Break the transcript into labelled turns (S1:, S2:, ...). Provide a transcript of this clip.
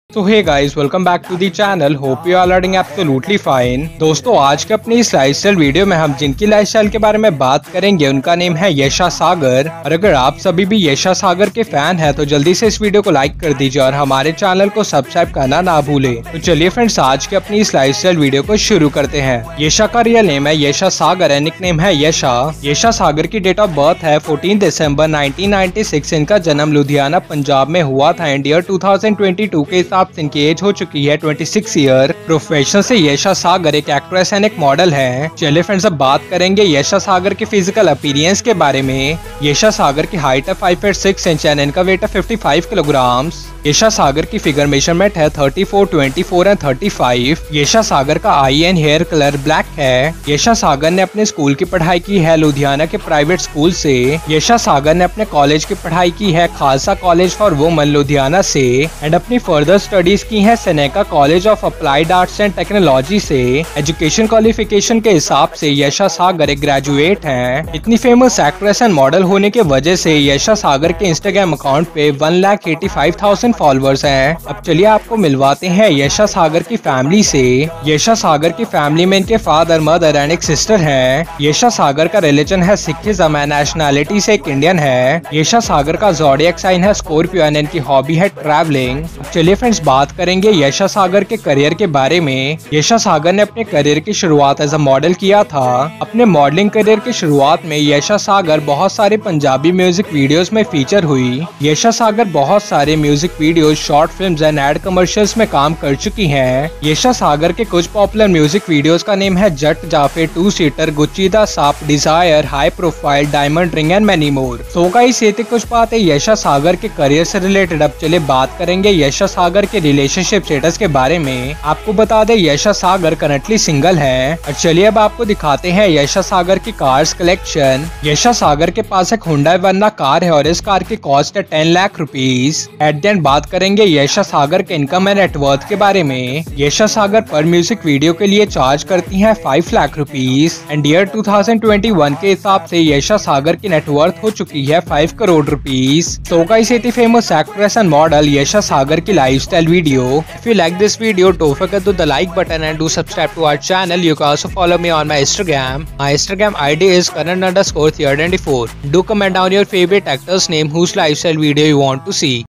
S1: तो hey guys, welcome back to the channel. Hope you are learning absolutely fine. दोस्तों, आज के अपनी इस लाइफस्टाइल वीडियो में हम जिनकी लाइफस्टाइल के बारे में बात करेंगे उनका नेम है यशा सागर। और अगर आप सभी भी यशा सागर के फैन हैं तो जल्दी से इस वीडियो को लाइक कर दीजिए और हमारे चैनल को सब्सक्राइब करना ना भूले। तो चलिए फ्रेंड्स, आज के अपनी इस लाइफस्टाइल वीडियो को शुरू करते हैं। यशा का रियल नेम है यशा सागर, निक नेम है यशा। यशा सागर की डेट ऑफ बर्थ है 14 दिसंबर 1996। इनका जन्म लुधियाना पंजाब में हुआ था। ईयर 2022 के हिसाब से इनकी एज हो चुकी है 26 ईयर। प्रोफेशन से यशा सागर एक एक्ट्रेस एंड एक मॉडल है। चलिए फ्रेंड्स, अब बात करेंगे यशा सागर के फिजिकल अपीयरेंस के बारे में। यशा सागर की हाइट है 5 फीट 6 इंच एंड इनका वेट है 55 किलोग्राम। यशा सागर की फिगर मेजरमेंट है 34, 24 एंड 35। यशा सागर का eye and hair colour black है। यशा सागर ने अपने स्कूल की पढ़ाई की है लुधियाना के प्राइवेट स्कूल से। यशा सागर ने अपने कॉलेज की पढ़ाई की है Khalsa college for women Ludhiana से एंड अपनी फर्दर स्टडीज की है Seneca college of applied arts and technology से। एजुकेशन क्वालिफिकेशन के हिसाब से यशा सागर एक ग्रेजुएट हैं। इतनी फेमस एक्ट्रेस एंड मॉडल होने की वजह से यशा सागर के इंस्टाग्राम अकाउंट पे 1,85,000 फॉलोअर्स हैं। अब चलिए आपको मिलवाते हैं यशा सागर की फैमिली से। यशा सागर की फैमिली में इनके फादर, मदर एंड एक सिस्टर है। यशा सागर का रिलीजन है सिखिज्म एंड नेशनैलिटी से एक इंडियन है। यशा सागर का ज़ोडिएक साइन है स्कॉर्पियो एंड इनकी हॉबी है ट्रैवलिंग। चलिए फ्रेंड्स, बात करेंगे यशा सागर के करियर के बारे में। यशा सागर ने अपने करियर की शुरुआत एज अ मॉडल किया था। अपने मॉडलिंग करियर की शुरुआत में यशा सागर बहुत सारे पंजाबी म्यूजिक वीडियोस में फीचर हुई। यशा सागर बहुत सारे music videos, short films and ad commercials में काम कर चुकी हैं। यशा सागर के कुछ पॉपुलर म्यूजिक वीडियोस का नेम है Jatt Jaffe, 2 seater, Gucci da Saap, desire, high profile, diamond ring and many more. तो गाइस, ये थी कुछ बातें यशा सागर के करियर से रिलेटेड। अब चलिए बात करेंगे यशा सागर के रिलेशनशिप स्टेटस के बारे में। आपको बता दें यशा सागर करंटली सिंगल है। और चलिए अब आपको दिखाते हैं यशा सागर की कार्स कलेक्शन। यशा सागर के पास एक हुंडई वर्ना कार है और इस कार की कॉस्ट है 10 lakh rupees. At the end बात करेंगे यशा सागर के इनकम एंड नेटवर्थ के बारे में। यशा सागर पर म्यूजिक वीडियो के लिए चार्ज करती हैं 5 लाख रुपीज एंड ईयर 2021 के हिसाब से यशा सागर की नेटवर्थ हो चुकी है 5 करोड़ रुपीज। तो गाइस, ये थी famous actress and model Yasha Sagar की lifestyle video. If you like this video, don't forget to the like button and do subscribe to our channel. You can also follow me on my Instagram. My Instagram ID is Karan_Theatre24. Do comment down your favorite actor's name whose lifestyle video you want to see.